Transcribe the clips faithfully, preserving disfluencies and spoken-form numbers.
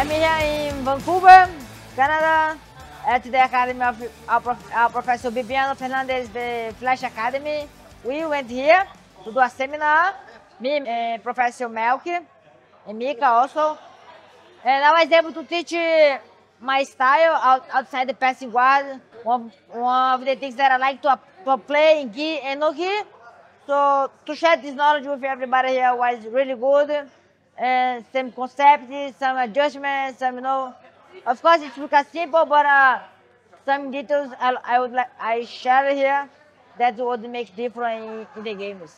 I'm here in Vancouver, Canada, at the Academy of our, prof, our Professor Bibiano Fernandez, the Flash Academy. We went here to do a seminar, me and Professor Melky, and Mika also. And I was able to teach my style out, outside the passing guard. One, one of the things that I like to, to play in gi and no gi. So to share this knowledge with everybody here was really good. And some concepts, some adjustments, some, you know, of course it's because simple, but uh, some details I, I would like I share here that would make difference in, in the games.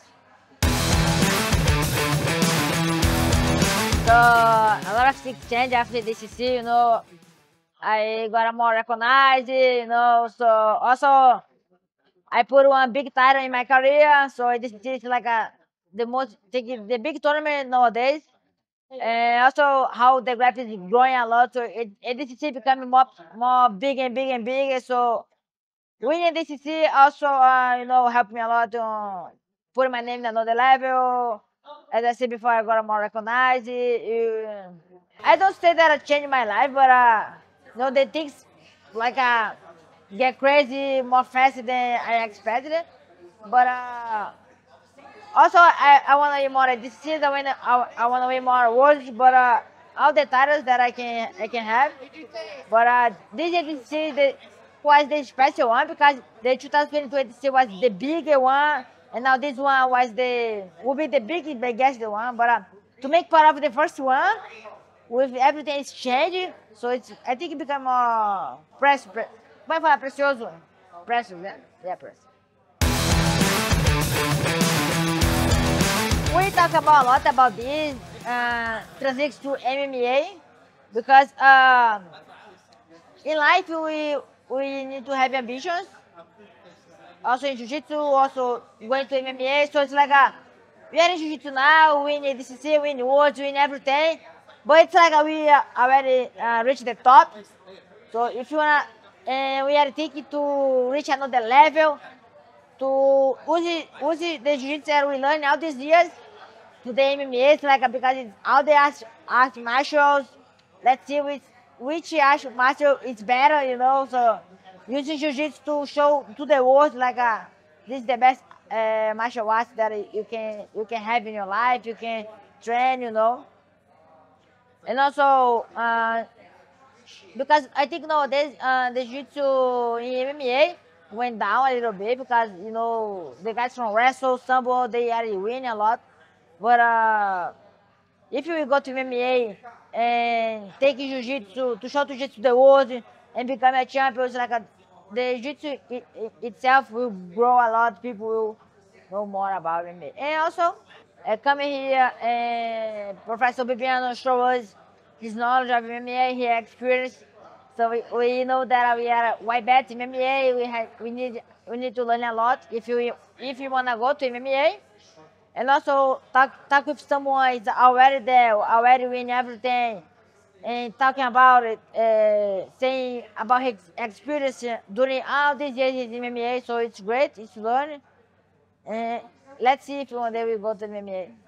So a lot of things changed after D C C, you know. I got more recognized, you know. So also I put one big title in my career. So this is like a the most the big tournament nowadays. And also how the graph is growing a lot. So it, it D C C becoming more more big and big and bigger. So winning D C C also uh, you know helped me a lot to put my name in another level. As I said before, I got more recognized. Uh, I don't say that I changed my life, but uh, you know, the things like uh, get crazy more faster than I expected. But uh, also, I, I want to win more D C Cs. I want I, I want to win more awards, but uh, all the titles that I can I can have. But uh, this D C C the, was the special one because the two thousand twenty-two D C C was the bigger one. And now this one was the will be the big, biggest one. But uh, to make part of the first one, with everything is changed, so it's I think it become more press. Pre, vai falar precioso? Precious, yeah, yeah, precious. We talk about a lot about this uh, translates to M M A because uh, in life we we need to have ambitions. Also in Jiu-Jitsu, also going to M M A. So it's like a, we are in Jiu-Jitsu now, we win D C C, we win worlds, we win everything. But it's like a, we already uh, reached the top. So if you wanna, uh, we are thinking to reach another level, to use, use the Jiu-Jitsu that we learned all these years to the M M A. It's like a, because it's all the art, art martials. Let's see which which art martial is better, you know. So using Jiu-Jitsu to show to the world like uh, this is the best uh, martial arts that you can you can have in your life. You can train, you know. And also uh, because I think nowadays uh, the Jiu-Jitsu in M M A went down a little bit because you know the guys from wrestle, sambo, they are winning a lot. But uh, if you go to M M A and take Jiu-Jitsu to show Jiu-Jitsu to the world and become a champion, it's like a, the Jiu-Jitsu it, it, itself will grow a lot. People will know more about M M A. And also, uh, coming here, and Professor Bibiano showed us his knowledge of M M A, his experience. So we, we know that we are white belts in M M A. We have we need we need to learn a lot if you if you wanna go to M M A. And also talk, talk with someone who's already there, already win everything, and talking about it, uh, saying about his experience during all these years in M M A. So it's great, it's learning. And let's see if one day we go to M M A.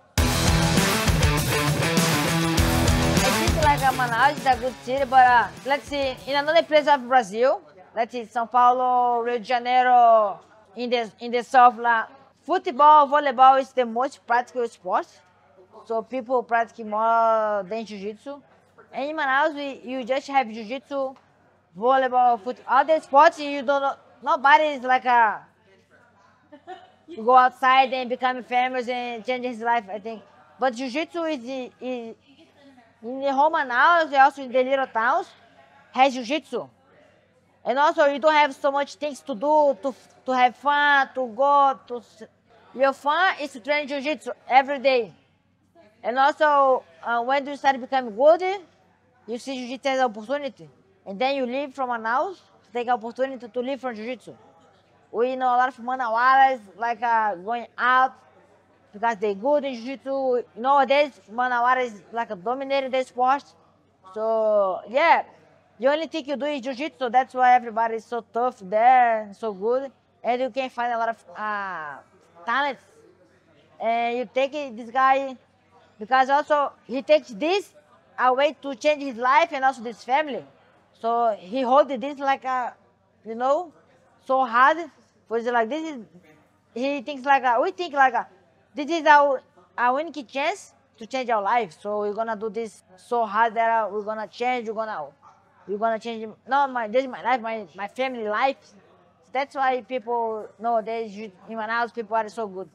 I think like Manaus is a good city, but uh, let's see, in another place of Brazil, let's see, São Paulo, Rio de Janeiro, in the, in the south, la, football, volleyball is the most practical sport. So people practice more than Jiu-Jitsu. And in Manaus, we, you just have Jiu-Jitsu, volleyball, foot, other sports, you don't know, nobody is like a, go outside and become famous and change his life, I think. But Jiu-Jitsu is, is, in the whole Manaus, also in the little towns, has Jiu-Jitsu. And also you don't have so much things to do, to, to have fun, to go, to... Your fun is to train Jiu-Jitsu every day. And also, uh, when you start becoming good, you see Jiu-Jitsu as an opportunity. And then you leave from Manaus, take an opportunity to leave from Jiu-Jitsu. We know a lot of Manauaras like uh, going out because they're good in Jiu-Jitsu. Nowadays, Manauara is like a dominating the sport. So, yeah, the only thing you do is Jiu-Jitsu. That's why everybody is so tough there, so good. And you can find a lot of uh, talents. And you take it, this guy, because also he takes this a way to change his life and also this family. So he holding this like a, you know, so hard. Was like this is, he thinks like a, we think like a, this is our our unique chance to change our life. So we're gonna do this so hard that we're gonna change. We're gonna we're gonna change. Not my this is my life, my my family life. That's why people nowadays in Manaus people are so good.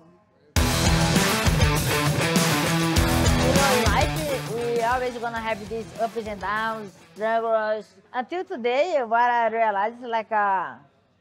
You know, in life, we always gonna have these ups and downs, struggles. Until today, what I realized is like uh,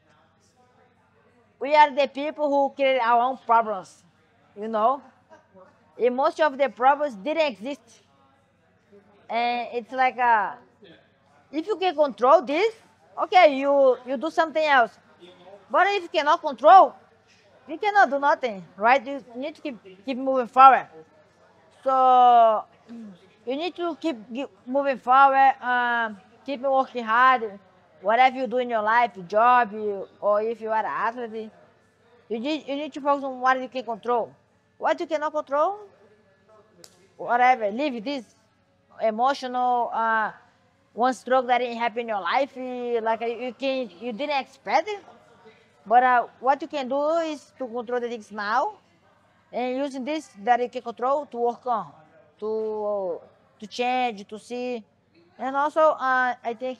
we are the people who create our own problems, you know? And most of the problems didn't exist. And it's like uh, if you can control this, okay, you, you do something else. But if you cannot control, you cannot do nothing, right? You need to keep, keep moving forward. So you need to keep moving forward, um, keep working hard. Whatever you do in your life, job, you, or if you are an athlete, you need, you need to focus on what you can control. What you cannot control, whatever, leave this emotional, uh, one stroke that didn't happen in your life, like you can, you didn't expect it. But uh, what you can do is to control the things now, and using this that you can control to work on, to to change, to see, and also uh, I think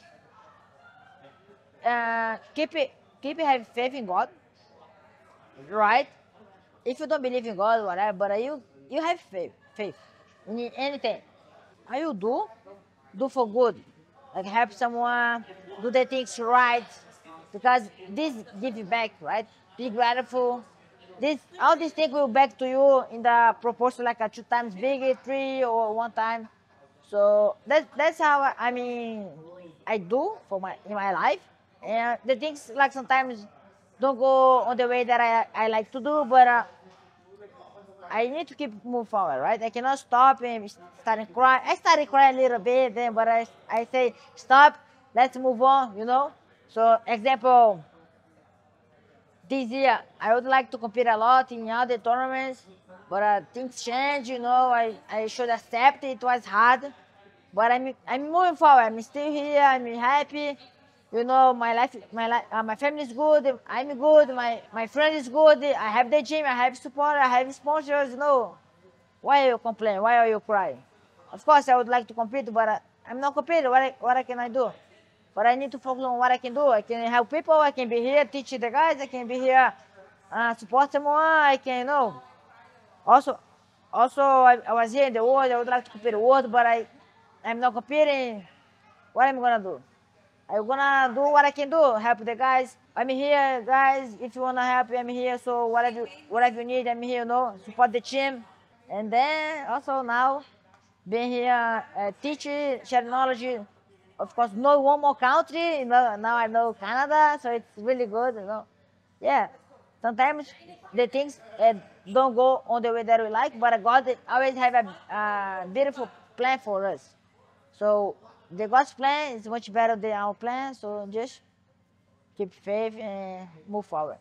uh, keep it, keep it, have faith in God, right? If you don't believe in God, whatever, but you you have faith, faith in anything. How you do, do for good, like help someone, do the things right, because this give you back, right? Be grateful. This all these things will back to you in the proportion like a two times bigger, three or one time. So that's that's how I, I mean I do for my in my life. And the things like sometimes don't go on the way that I, I like to do, but uh, I need to keep moving forward, right? I cannot stop and starting crying. I started crying a little bit, then, but I, I say, stop, let's move on, you know? So, example, this year, I would like to compete a lot in other tournaments, but uh, things change, you know? I, I should accept it was hard, but I'm, I'm moving forward. I'm still here, I'm happy. You know, my life, my life, uh, my family is good. I'm good. My my friend is good. I have the gym. I have support. I have sponsors. You know, why are you complaining? Why are you crying? Of course, I would like to compete, but uh, I'm not competing. What I, what can I do? But I need to focus on what I can do. I can help people. I can be here, teach the guys. I can be here, uh, support someone. I can, you know. Also, also I, I was here in the world. I would like to compete in the world, but I, I'm not competing. What am I gonna do? I'm gonna do what I can do, help the guys. I'm here, guys. If you wanna help, I'm here. So whatever, whatever you need, I'm here. You know, support the team, and then also now being here, uh, teaching, sharing knowledge. Of course, know one more country. You know, now I know Canada, so it's really good. You know, yeah. Sometimes the things uh, don't go on the way that we like, but God always have a uh, beautiful plan for us. So the God's plan is much better than our plan, so just keep faith and move forward.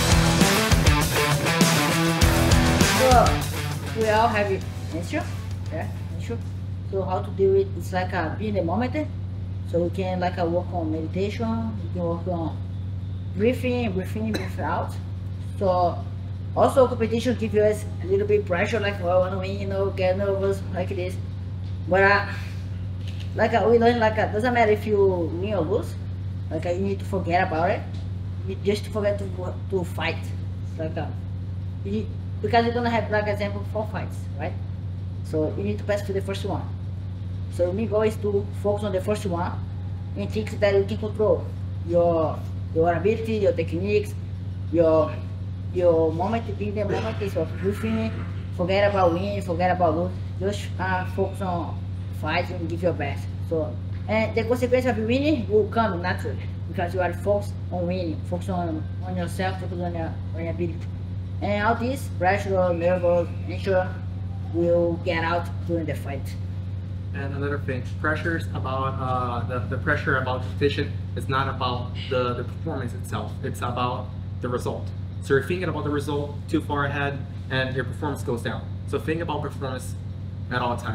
So we all have an issue, yeah, issue. So how to deal with it's like a be in the moment. So we can like a work on meditation, we can work on breathing, breathing, breathe out. So also competition gives us a little bit pressure, like oh, I want to win, you know, get nervous like this. But uh, like uh, we learn, like uh, doesn't matter if you win or lose. Like uh, you need to forget about it. You just forget to to fight. Like uh, you, because you're gonna have like example four fights, right? So you need to pass to the first one. So my goal is to focus on the first one and things that you can control. Your your ability, your techniques, your your moment, being the moment is of breathing. Forget about winning, forget about losing. Just uh, focus on fight and give your best. So, and the consequence of winning will come naturally because you are focused on winning, focus on, on yourself, focus on your, on your ability. And all this pressure, nervous, tension will get out during the fight. And another thing, pressure is about uh, the, the pressure about competition is not about the, the performance itself. It's about the result. So you're thinking about the result too far ahead and your performance goes down. So think about performance at all times.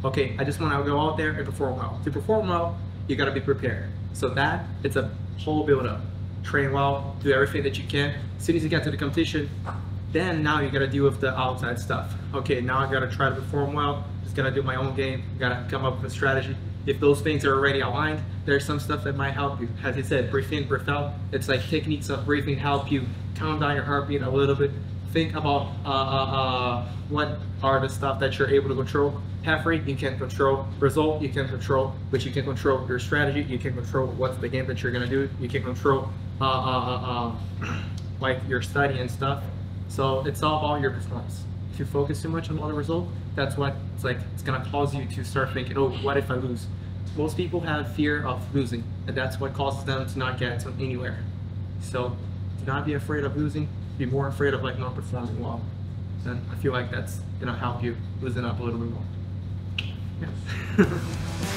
Okay, I just want to go out there and perform well. To perform well, you got to be prepared. So that, it's a whole build-up. Train well, do everything that you can. As soon as you get to the competition, then now you got to deal with the outside stuff. Okay, now I got to try to perform well. Just got to do my own game. Got to come up with a strategy. If those things are already aligned, there's some stuff that might help you. As I said, breathe in, breathe out. It's like techniques of breathing help you calm down your heartbeat a little bit. Think about uh, uh, uh, what are the stuff that you're able to control. Half rate you can control, result you can control, but you can control your strategy, you can control what's the game that you're gonna do, you can control uh, uh, uh, uh, like your study and stuff. So it's all about your performance. If you focus too much on the result, that's what it's like. It's gonna cause you to start thinking, oh, what if I lose? Most people have fear of losing, and that's what causes them to not get to anywhere. So do not be afraid of losing. Be more afraid of like not performing well. And I feel like that's gonna help you loosen up a little bit more. Yeah.